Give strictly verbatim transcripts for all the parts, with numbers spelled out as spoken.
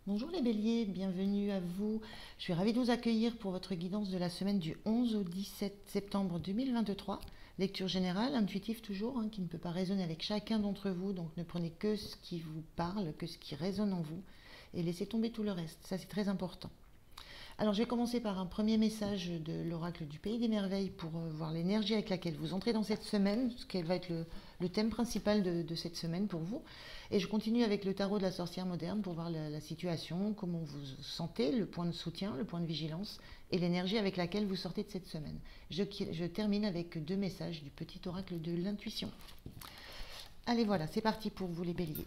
Bonjour les béliers, bienvenue à vous. Je suis ravie de vous accueillir pour votre guidance de la semaine du onze au dix-sept septembre deux mille vingt-trois. Lecture générale, intuitive toujours, hein, qui ne peut pas résonner avec chacun d'entre vous. Donc ne prenez que ce qui vous parle, que ce qui résonne en vous et laissez tomber tout le reste. Ça c'est très important. Alors je vais commencer par un premier message de l'oracle du Pays des Merveilles pour euh, voir l'énergie avec laquelle vous entrez dans cette semaine, ce qui va être le, le thème principal de, de cette semaine pour vous. Et je continue avec le tarot de la sorcière moderne pour voir la, la situation, comment vous vous sentez, le point de soutien, le point de vigilance et l'énergie avec laquelle vous sortez de cette semaine. Je, je termine avec deux messages du petit oracle de l'intuition. Allez voilà, c'est parti pour vous les béliers.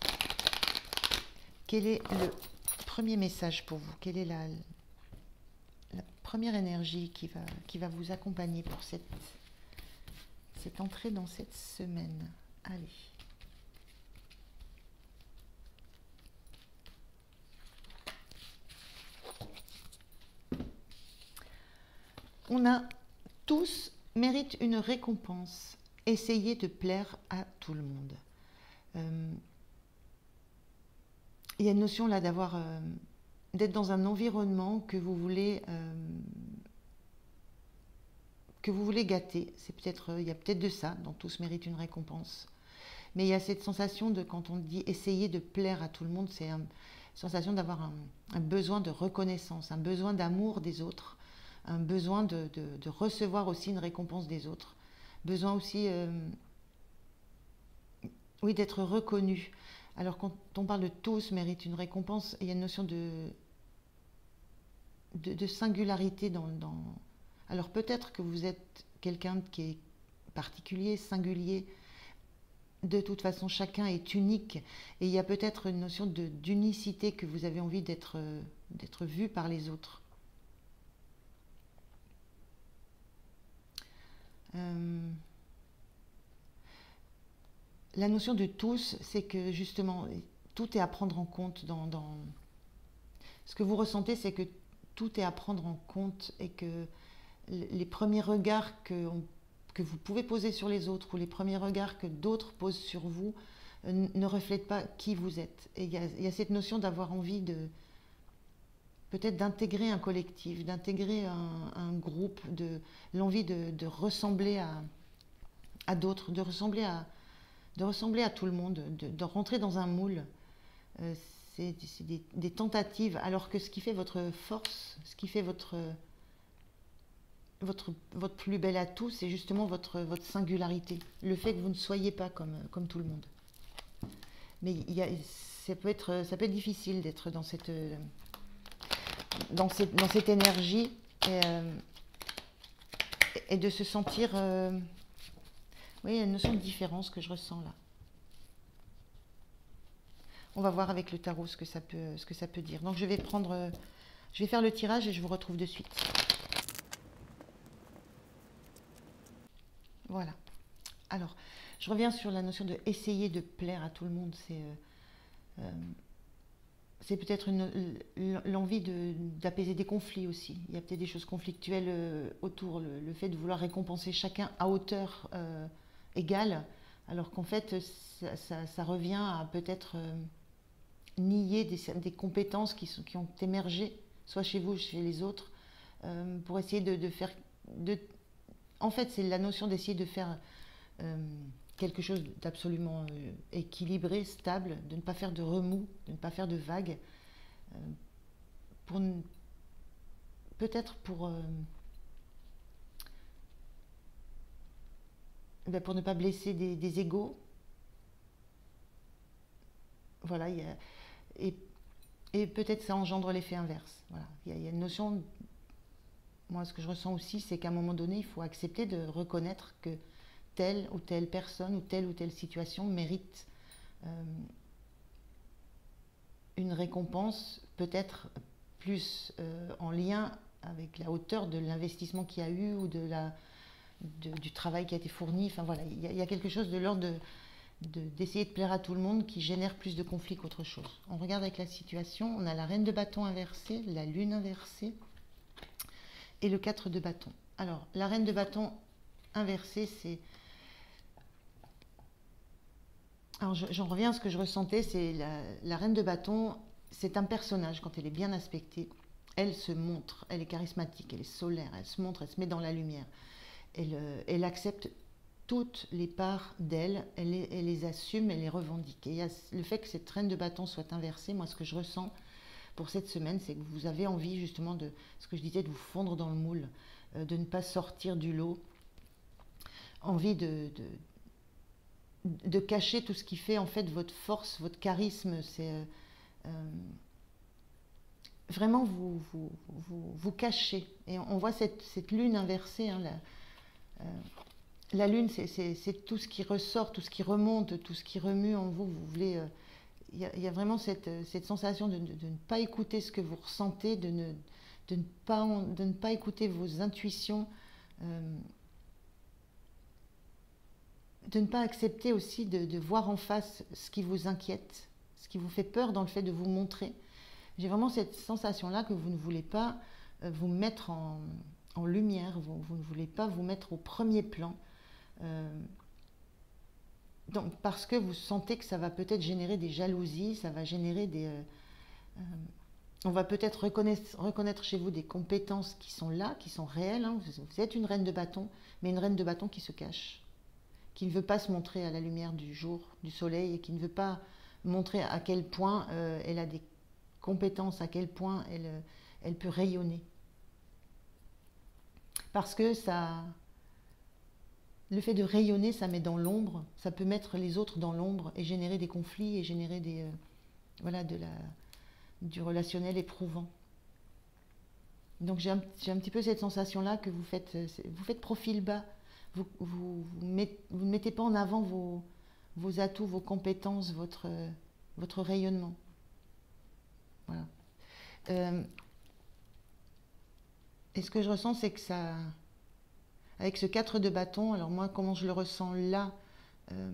Quel est le premier message pour vous? Quelle est la... la première énergie qui va, qui va vous accompagner pour cette, cette entrée dans cette semaine? Allez. On a tous méritent une récompense. Essayez de plaire à tout le monde. Euh, il y a une notion là d'avoir... Euh, d'être dans un environnement que vous voulez euh, que vous voulez gâter. C'est peut-être, il y a peut-être de ça, dont tous méritent une récompense. Mais il y a cette sensation de, quand on dit essayer de plaire à tout le monde, c'est une sensation d'avoir un, un besoin de reconnaissance, un besoin d'amour des autres, un besoin de, de, de recevoir aussi une récompense des autres, besoin aussi, euh, oui, d'être reconnu. Alors quand on parle de tous méritent une récompense, il y a une notion de De, de singularité dans, dans... Alors peut-être que vous êtes quelqu'un qui est particulier, singulier. De toute façon, chacun est unique. Et il y a peut-être une notion de, d'unicité que vous avez envie d'être, d'être vu par les autres. Euh... La notion de tous, c'est que justement, tout est à prendre en compte dans... dans... Ce que vous ressentez, c'est que tout est à prendre en compte et que les premiers regards que, on, que vous pouvez poser sur les autres ou les premiers regards que d'autres posent sur vous euh, ne reflètent pas qui vous êtes. Et il y a, il y a cette notion d'avoir envie de peut-être d'intégrer un collectif, d'intégrer un, un groupe, de l'envie de, de ressembler à, à d'autres, de ressembler à, de ressembler à tout le monde, de, de rentrer dans un moule. Euh, C'est des, des tentatives, alors que ce qui fait votre force, ce qui fait votre, votre, votre plus bel atout, c'est justement votre, votre singularité. Le fait que vous ne soyez pas comme, comme tout le monde. Mais il y a, ça, peut être, ça peut être difficile d'être dans cette, dans cette, dans cette énergie et, euh, et de se sentir... Euh, oui, il y a une notion de différence que je ressens là. On va voir avec le tarot ce que ça peut, ce que ça peut dire. Donc je vais prendre, je vais faire le tirage et je vous retrouve de suite. Voilà. Alors, je reviens sur la notion de essayer de plaire à tout le monde. C'est euh, euh, c'est peut-être l'envie d'apaiser des conflits aussi. Il y a peut-être des choses conflictuelles euh, autour. Le, le fait de vouloir récompenser chacun à hauteur euh, égale, alors qu'en fait, ça, ça, ça revient à peut-être... Euh, nier des, des compétences qui, sont, qui ont émergé, soit chez vous, chez les autres, euh, pour essayer de, de faire... De... En fait, c'est la notion d'essayer de faire euh, quelque chose d'absolument euh, équilibré, stable, de ne pas faire de remous, de ne pas faire de vagues, euh, pour peut-être pour... Euh, ben pour ne pas blesser des, des égos. Voilà, il y a... Et, et peut-être ça engendre l'effet inverse. Voilà. Il y a, il y a une notion, moi ce que je ressens aussi, c'est qu'à un moment donné, il faut accepter de reconnaître que telle ou telle personne ou telle ou telle situation mérite euh, une récompense peut-être plus euh, en lien avec la hauteur de l'investissement qu'il y a eu ou de la, de, du travail qui a été fourni. Enfin voilà, il y a, il y a quelque chose de l'ordre de... d'essayer de, de plaire à tout le monde qui génère plus de conflits qu'autre chose. On regarde avec la situation, on a la reine de bâton inversée, la lune inversée et le quatre de bâton. Alors, la reine de bâton inversée, c'est... Alors, j'en reviens à ce que je ressentais, c'est la, la reine de bâton c'est un personnage, quand elle est bien aspectée, elle se montre, elle est charismatique, elle est solaire, elle se montre, elle se met dans la lumière. Elle, euh, elle accepte toutes les parts d'elle, elle, les- elle les assume, elle les revendique. Et il y a le fait que cette reine de bâton soit inversée, moi ce que je ressens pour cette semaine, c'est que vous avez envie justement de, ce que je disais, de vous fondre dans le moule, euh, de ne pas sortir du lot, envie de, de, de cacher tout ce qui fait en fait votre force, votre charisme, c'est euh, euh, vraiment vous, vous, vous, vous cachez. Et on voit cette, cette lune inversée, hein, la, euh, la lune c'est tout ce qui ressort, tout ce qui remonte, tout ce qui remue en vous, vous voulez... euh, il y, a, il y a vraiment cette, cette sensation de, de- de ne pas écouter ce que vous ressentez, de ne, de ne, pas, de ne pas écouter vos intuitions, euh, de ne pas accepter aussi de, de voir en face ce qui vous inquiète, ce qui vous fait peur dans le fait de vous montrer. J'ai vraiment cette sensation-là que vous ne voulez pas euh, vous mettre en, en lumière, vous, vous ne voulez pas vous mettre au premier plan. Euh, donc, parce que vous sentez que ça va peut-être générer des jalousies, ça va générer des... euh, euh, on va peut-être reconnaître, reconnaître chez vous des compétences qui sont là, qui sont réelles, hein. Vous, vous êtes une reine de bâton, mais une reine de bâton qui se cache, qui ne veut pas se montrer à la lumière du jour, du soleil, et qui ne veut pas montrer à quel point euh, elle a des compétences, à quel point elle, euh, elle peut rayonner. Parce que ça, le fait de rayonner, ça met dans l'ombre, ça peut mettre les autres dans l'ombre et générer des conflits et générer des, euh, voilà, de la, du relationnel éprouvant. Donc j'ai un, j'ai un petit peu cette sensation-là que vous faites, euh, vous faites profil bas, vous, vous, vous, met, vous ne mettez pas en avant vos, vos atouts, vos compétences, votre, euh, votre rayonnement. Voilà. Euh, et ce que je ressens, c'est que ça, avec ce quatre de bâton, alors moi, comment je le ressens là, euh,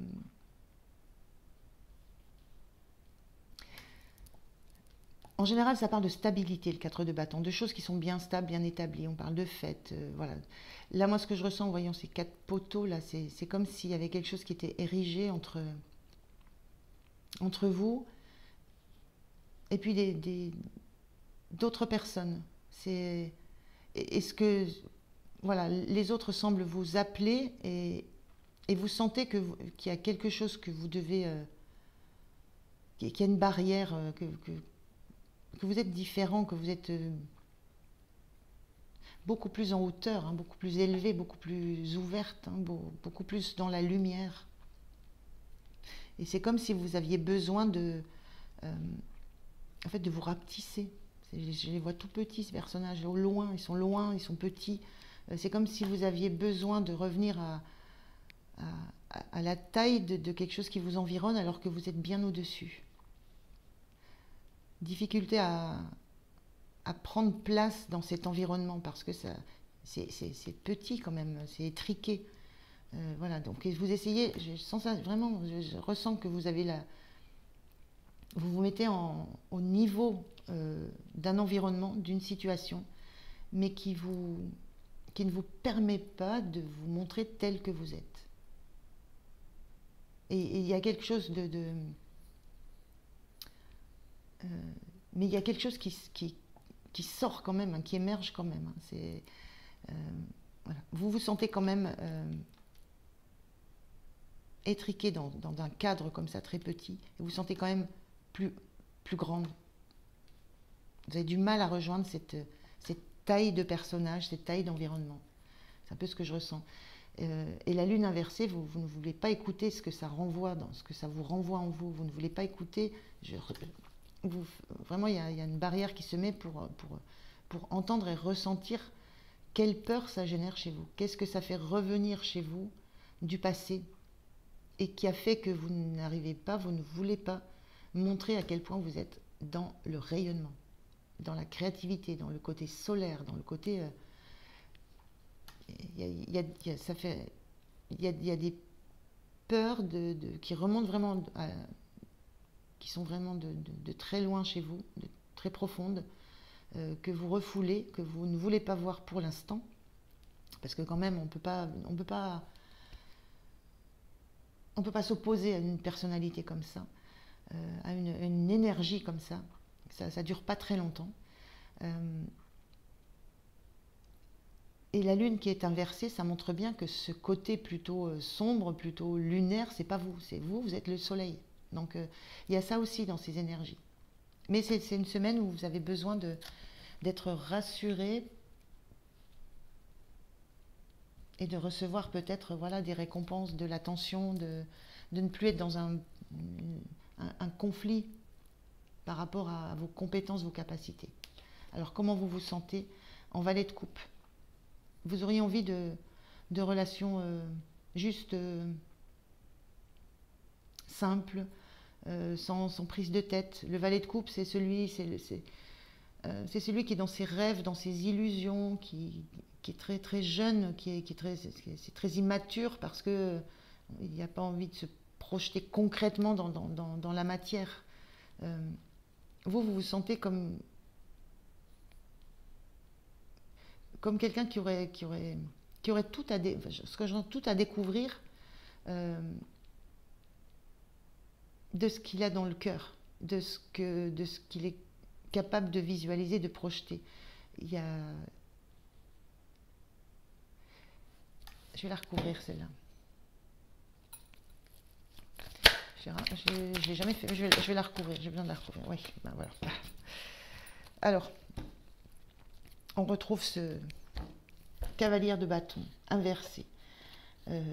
en général, ça parle de stabilité, le quatre de bâton, de choses qui sont bien stables, bien établies. On parle de fêtes, euh, voilà. Là, moi, ce que je ressens en voyant ces quatre poteaux, là, c'est comme s'il y avait quelque chose qui était érigé entre, entre vous et puis des, des, d'autres personnes. C'est, est-ce que, voilà, les autres semblent vous appeler et, et vous sentez que qu'il y a quelque chose que vous devez, euh, qu'il y a une barrière, euh, que, que, que vous êtes différent, que vous êtes euh, beaucoup plus en hauteur, hein, beaucoup plus élevé, beaucoup plus ouverte, hein, beaucoup plus dans la lumière. Et c'est comme si vous aviez besoin de, euh, en fait, de vous rapetisser. Je les vois tout petits, ces personnages, au loin, ils sont loin, ils sont petits. C'est comme si vous aviez besoin de revenir à, à, à la taille de, de quelque chose qui vous environne alors que vous êtes bien au-dessus. Difficulté à, à prendre place dans cet environnement parce que ça, c'est, c'est, c'est petit quand même, c'est étriqué. Euh, voilà, donc vous essayez, je sens ça vraiment, je, je ressens que vous avez la, vous vous mettez en, au niveau euh, d'un environnement, d'une situation, mais qui, vous, qui ne vous permet pas de vous montrer tel que vous êtes. Et il y a quelque chose de... de euh, mais il y a quelque chose qui, qui, qui sort quand même, hein, qui émerge quand même. Hein, c'est, euh, voilà. Vous vous sentez quand même euh, étriqué dans, dans un cadre comme ça, très petit, et vous vous sentez quand même plus, plus grande. Vous avez du mal à rejoindre cette, cette taille de personnage, cette taille d'environnement. C'est un peu ce que je ressens. Euh, et la lune inversée, vous, vous ne voulez pas écouter ce que ça renvoie, dans ce que ça vous renvoie en vous. Vous ne voulez pas écouter. Je, vous, vraiment, il y, a, il y a une barrière qui se met pour, pour, pour entendre et ressentir quelle peur ça génère chez vous. Qu'est-ce que ça fait revenir chez vous du passé et qui a fait que vous n'arrivez pas, vous ne voulez pas montrer à quel point vous êtes dans le rayonnement, dans la créativité, dans le côté solaire, dans le côté... Euh, il y a, il y a, ça fait, il y a, il y a des peurs de, de, qui remontent vraiment, à, qui sont vraiment de, de, de très loin chez vous, de très profondes, euh, que vous refoulez, que vous ne voulez pas voir pour l'instant, parce que quand même on peut pas, on peut pas, on peut pas s'opposer à une personnalité comme ça, euh, à une, une énergie comme ça. Ça ne dure pas très longtemps. Euh, et la lune qui est inversée, ça montre bien que ce côté plutôt euh, sombre, plutôt lunaire, c'est pas vous, c'est vous, vous êtes le soleil. Donc euh, il y a ça aussi dans ces énergies. Mais c'est c'est une semaine où vous avez besoin de, d'être rassuré et de recevoir peut-être voilà, des récompenses, de l'attention, de, de ne plus être dans un, un, un conflit par rapport à, à vos compétences, vos capacités. Alors comment vous vous sentez en valet de coupe? Vous auriez envie de, de relations euh, juste euh, simples, euh, sans, sans prise de tête. Le valet de coupe, c'est celui, c'est, c'est, euh, c'est celui qui est dans ses rêves, dans ses illusions, qui, qui est très très jeune, qui est, qui est très, c'est, c'est très immature parce que euh, il n'y a pas envie de se projeter concrètement dans, dans, dans, dans la matière. Euh, vous, vous vous sentez comme comme quelqu'un qui aurait, qui aurait, qui aurait tout à, dé, ce que j'entends, tout à découvrir euh, de ce qu'il a dans le cœur, de ce que, de ce qu'il est capable de visualiser, de projeter. Il y a... Je vais la recouvrir celle-là. Je ne l'ai jamais fait, je vais, je vais la recouvrir, j'ai besoin de la recouvrir. Oui, ben voilà. Alors, on retrouve ce cavalier de bâton inversé. Euh,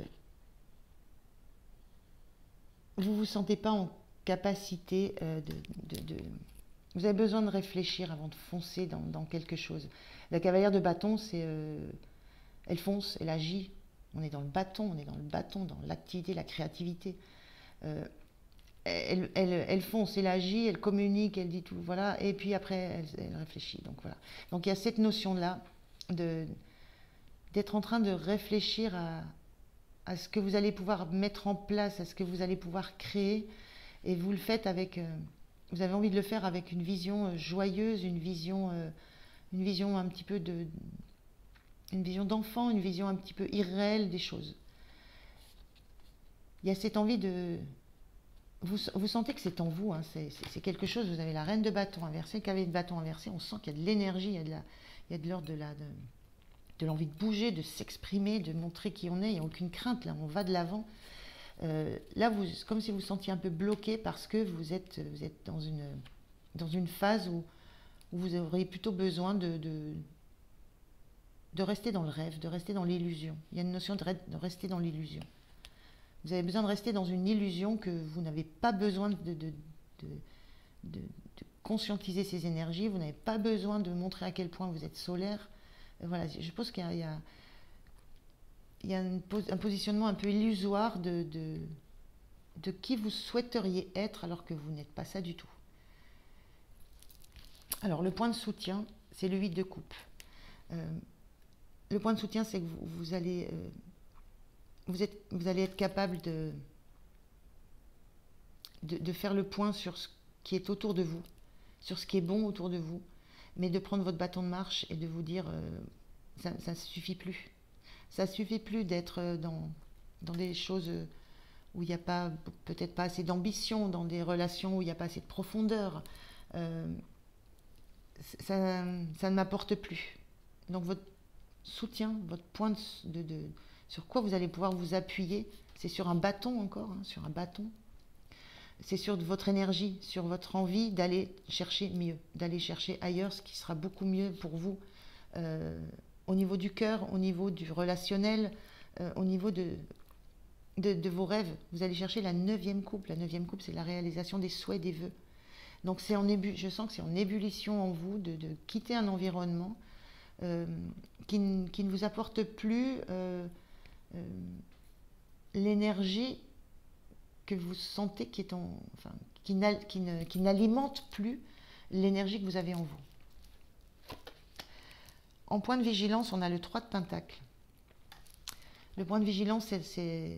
vous ne vous sentez pas en capacité euh, de, de, de... Vous avez besoin de réfléchir avant de foncer dans, dans quelque chose. La cavalière de bâton, c'est... Euh, elle fonce, elle agit. On est dans le bâton, on est dans le bâton, dans l'activité, la créativité. Euh, elle, elle, elle fonce, elle agit, elle communique, elle dit tout, voilà. Et puis après, elle, elle réfléchit. Donc voilà. Donc il y a cette notion-là de... d'être en train de réfléchir à, à ce que vous allez pouvoir mettre en place, à ce que vous allez pouvoir créer, et vous le faites avec, euh, vous avez envie de le faire avec une vision euh, joyeuse, une vision, euh, une vision un petit peu de, une vision d'enfant, une vision un petit peu irréelle des choses. Il y a cette envie de, vous, vous sentez que c'est en vous, hein, c'est, c'est, c'est quelque chose. Vous avez la reine de bâton inversée, le cavalier de bâton inversé, on sent qu'il y a de l'énergie, il y a de la, il y a de l'ordre de la, de, de l'envie de bouger, de s'exprimer, de montrer qui on est. Il n'y a aucune crainte, là, on va de l'avant. Euh, là, vous, c'est comme si vous vous sentiez un peu bloqué parce que vous êtes, vous êtes dans, une, dans une phase où, où vous auriez plutôt besoin de, de, de rester dans le rêve, de rester dans l'illusion. Il y a une notion de, de rester dans l'illusion. Vous avez besoin de rester dans une illusion que vous n'avez pas besoin de, de, de, de, de conscientiser ces énergies, vous n'avez pas besoin de montrer à quel point vous êtes solaire. Voilà, je pense qu'il y a, il y a, il y a une, un positionnement un peu illusoire de, de, de qui vous souhaiteriez être alors que vous n'êtes pas ça du tout. Alors le point de soutien, c'est le huit de coupe. Euh, le point de soutien, c'est que vous, vous, allez, euh, vous, êtes, vous allez être capable de, de, de faire le point sur ce qui est autour de vous, sur ce qui est bon autour de vous, mais de prendre votre bâton de marche et de vous dire euh, ça ne suffit plus. Ça ne suffit plus d'être dans, dans des choses où il n'y a pas, peut-être pas assez d'ambition, dans des relations où il n'y a pas assez de profondeur. Euh, ça, ça ne m'apporte plus. Donc votre soutien, votre point de, de, de sur quoi vous allez pouvoir vous appuyer, c'est sur un bâton encore, hein, sur un bâton. C'est sur votre énergie, sur votre envie d'aller chercher mieux, d'aller chercher ailleurs ce qui sera beaucoup mieux pour vous, euh, au niveau du cœur, au niveau du relationnel, euh, au niveau de, de, de vos rêves. Vous allez chercher la neuvième coupe. La neuvième coupe, c'est la réalisation des souhaits, des vœux. Donc c'est en ébu- je sens que c'est en ébullition en vous de, de quitter un environnement euh, qui, n- qui ne vous apporte plus euh, euh, l'énergie que vous sentez qui est en, enfin, qui, n'a- qui ne- qui n'alimente plus l'énergie que vous avez en vous. En point de vigilance, on a le trois de Pentacle. Le point de vigilance, c'est, c'est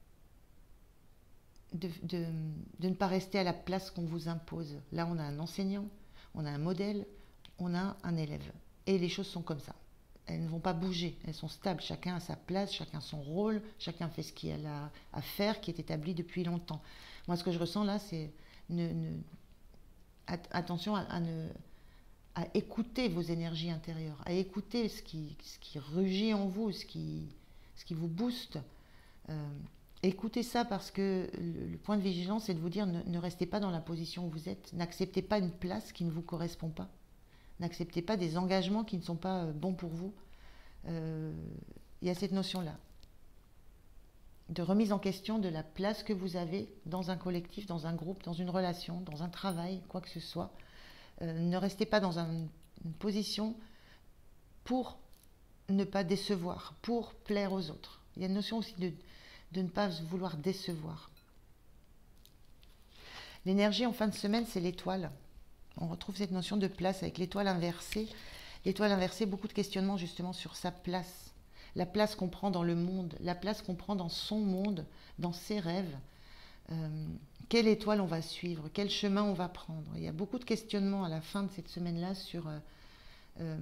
de, de, de ne pas rester à la place qu'on vous impose. Là, on a un enseignant, on a un modèle, on a un élève. Et les choses sont comme ça. Elles ne vont pas bouger, elles sont stables. Chacun a sa place, chacun son rôle, chacun fait ce qu'il a à faire, qui est établi depuis longtemps. Moi, ce que je ressens là, c'est ne, ne, at attention à, à, ne, à écouter vos énergies intérieures, à écouter ce qui, ce qui rugit en vous, ce qui, ce qui vous booste. Euh, écoutez ça parce que le, le point de vigilance, c'est de vous dire ne, ne restez pas dans la position où vous êtes, n'acceptez pas une place qui ne vous correspond pas, n'acceptez pas des engagements qui ne sont pas bons pour vous. Euh, il y a cette notion-là de remise en question de la place que vous avez dans un collectif, dans un groupe, dans une relation, dans un travail, quoi que ce soit. Euh, ne restez pas dans un, une position pour ne pas décevoir, pour plaire aux autres. Il y a une notion aussi de, de ne pas vouloir décevoir. L'énergie en fin de semaine, c'est l'étoile. On retrouve cette notion de place avec l'étoile inversée. L'étoile inversée, beaucoup de questionnements justement sur sa place. La place qu'on prend dans le monde, la place qu'on prend dans son monde, dans ses rêves. Euh, quelle étoile on va suivre, quel chemin on va prendre. Il y a beaucoup de questionnements à la fin de cette semaine-là sur, euh, euh,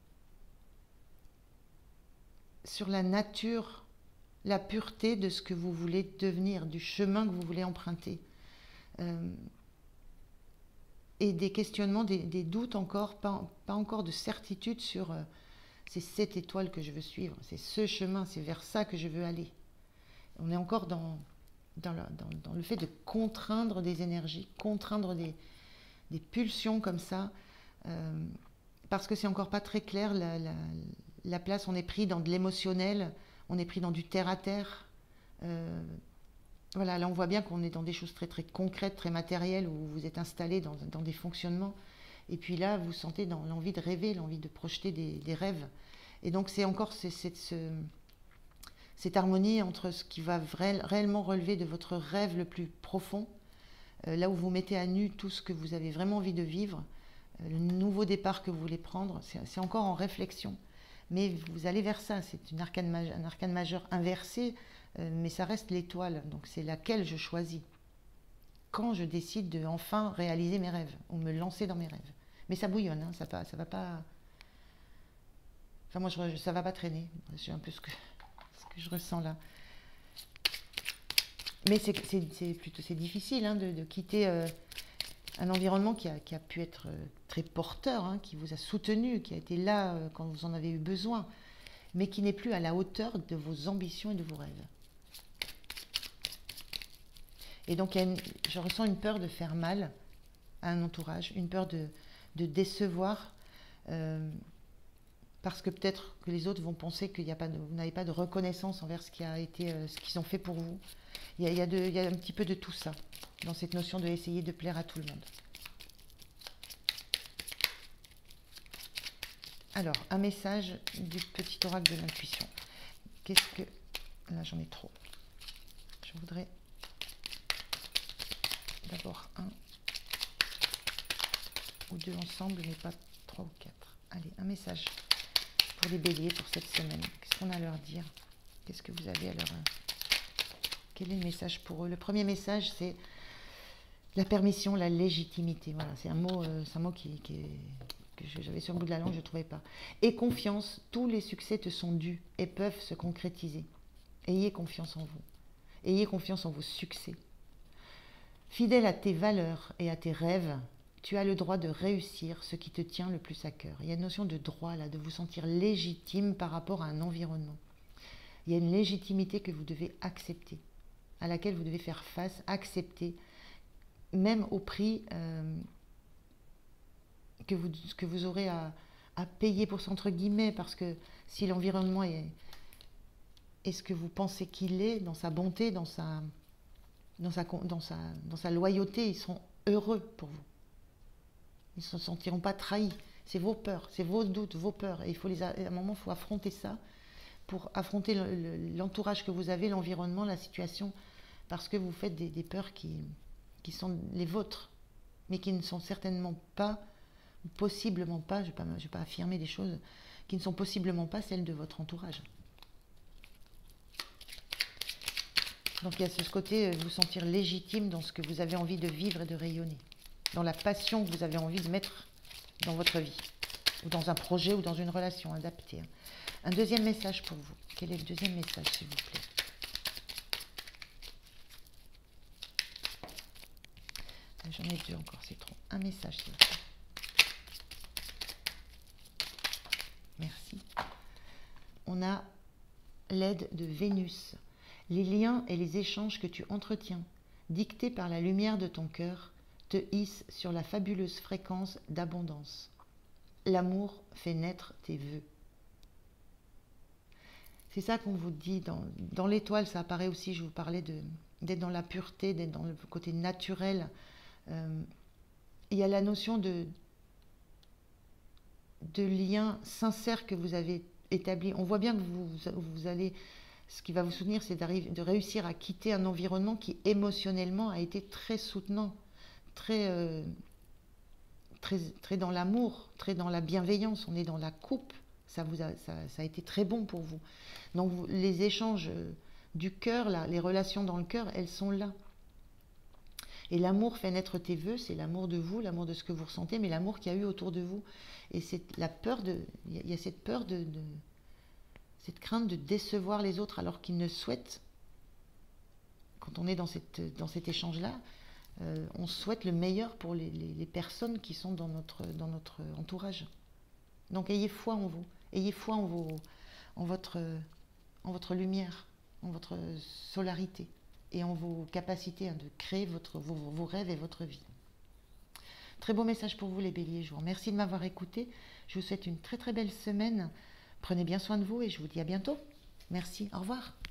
sur la nature, la pureté de ce que vous voulez devenir, du chemin que vous voulez emprunter. Euh, et des questionnements, des, des doutes encore, pas, pas encore de certitude sur... Euh, c'est cette étoile que je veux suivre, c'est ce chemin, c'est vers ça que je veux aller. On est encore dans, dans, la, dans, dans le fait de contraindre des énergies, contraindre des, des pulsions comme ça, euh, parce que c'est encore pas très clair, la, la, la place, on est pris dans de l'émotionnel, on est pris dans du terre-à-terre. Euh, voilà, là on voit bien qu'on est dans des choses très très concrètes, très matérielles, où vous êtes installé dans, dans des fonctionnements. Et puis là, vous sentez dans l'envie de rêver, l'envie de projeter des, des rêves. Et donc, c'est encore cette, cette, cette harmonie entre ce qui va vrai, réellement relever de votre rêve le plus profond, euh, là où vous mettez à nu tout ce que vous avez vraiment envie de vivre, euh, le nouveau départ que vous voulez prendre, c'est encore en réflexion. Mais vous allez vers ça, c'est une arcane, un arcane majeur inversé, euh, mais ça reste l'étoile, donc c'est laquelle je choisis. Quand je décide de enfin réaliser mes rêves, ou me lancer dans mes rêves. Mais ça bouillonne, hein, ça, ça va pas... Enfin moi, je, ça va pas traîner, c'est un peu ce que, ce que je ressens là. Mais c'est plutôt c'est difficile hein, de, de quitter euh, un environnement qui a, qui a pu être euh, très porteur, hein, qui vous a soutenu, qui a été là euh, quand vous en avez eu besoin, mais qui n'est plus à la hauteur de vos ambitions et de vos rêves. Et donc, il y a une, je ressens une peur de faire mal à un entourage, une peur de, de décevoir, euh, parce que peut-être que les autres vont penser que y a pas de, vous n'avez pas de reconnaissance envers ce qui a été, euh, ce qu'ils ont fait pour vous. Il y a, il y a de, il y a un petit peu de tout ça, dans cette notion de essayer de plaire à tout le monde. Alors, un message du petit oracle de l'intuition. Qu'est-ce que... Là, j'en ai trop. Je voudrais... D'abord un ou deux ensemble, mais pas trois ou quatre. Allez, un message pour les béliers pour cette semaine. Qu'est-ce qu'on a à leur dire? Qu'est-ce que vous avez à leur... Quel est le message pour eux? Le premier message, c'est la permission, la légitimité. Voilà, c'est un mot, euh, c'est un mot qui, qui est, que j'avais sur le bout de la langue, je ne trouvais pas. Et confiance, tous les succès te sont dus et peuvent se concrétiser. Ayez confiance en vous. Ayez confiance en vos succès. Fidèle à tes valeurs et à tes rêves, tu as le droit de réussir ce qui te tient le plus à cœur. Il y a une notion de droit là, de vous sentir légitime par rapport à un environnement. Il y a une légitimité que vous devez accepter, à laquelle vous devez faire face, accepter, même au prix euh, que, vous, que vous aurez à, à payer pour ça, entre guillemets, parce que si l'environnement est, est ce que vous pensez qu'il est, dans sa bonté, dans sa... Dans sa, dans, sa, dans sa loyauté, ils seront heureux pour vous. Ils ne se sentiront pas trahis. C'est vos peurs, c'est vos doutes, vos peurs. Et il faut les, à un moment, il faut affronter ça pour affronter l'entourage que vous avez, l'environnement, la situation, parce que vous faites des, des peurs qui, qui sont les vôtres, mais qui ne sont certainement pas, possiblement pas, je ne vais, vais pas affirmer des choses, qui ne sont possiblement pas celles de votre entourage. Donc il y a ce côté, vous sentir légitime dans ce que vous avez envie de vivre et de rayonner, dans la passion que vous avez envie de mettre dans votre vie, ou dans un projet ou dans une relation adaptée. Un deuxième message pour vous. Quel est le deuxième message, s'il vous plaît? J'en J'en ai deux encore, c'est trop. Un message, s'il vous plaît. Merci. On a l'aide de Vénus. Les liens et les échanges que tu entretiens, dictés par la lumière de ton cœur, te hissent sur la fabuleuse fréquence d'abondance. L'amour fait naître tes vœux. C'est ça qu'on vous dit. Dans, dans l'étoile, ça apparaît aussi, je vous parlais de, d'être dans la pureté, d'être dans le côté naturel. Euh, il y a la notion de, de lien sincère que vous avez établi. On voit bien que vous, vous allez... Ce qui va vous soutenir, c'est de réussir à quitter un environnement qui émotionnellement a été très soutenant, très, euh, très, très dans l'amour, très dans la bienveillance. On est dans la coupe, ça, vous a, ça, ça a été très bon pour vous. Donc vous, les échanges du cœur, là, les relations dans le cœur, elles sont là. Et l'amour fait naître tes vœux, c'est l'amour de vous, l'amour de ce que vous ressentez, mais l'amour qu'il y a eu autour de vous. Et c'est la peur de, il y a cette peur de... de cette crainte de décevoir les autres alors qu'ils ne souhaitent, quand on est dans, cette, dans cet échange-là, euh, on souhaite le meilleur pour les, les, les personnes qui sont dans notre, dans notre entourage. Donc ayez foi en vous, ayez foi en, vos, en, votre, en votre lumière, en votre solarité et en vos capacités hein, de créer votre, vos, vos rêves et votre vie. Très beau message pour vous les béliers, je vous remercie de m'avoir écouté, je vous souhaite une très très belle semaine. Prenez bien soin de vous et je vous dis à bientôt. Merci, au revoir.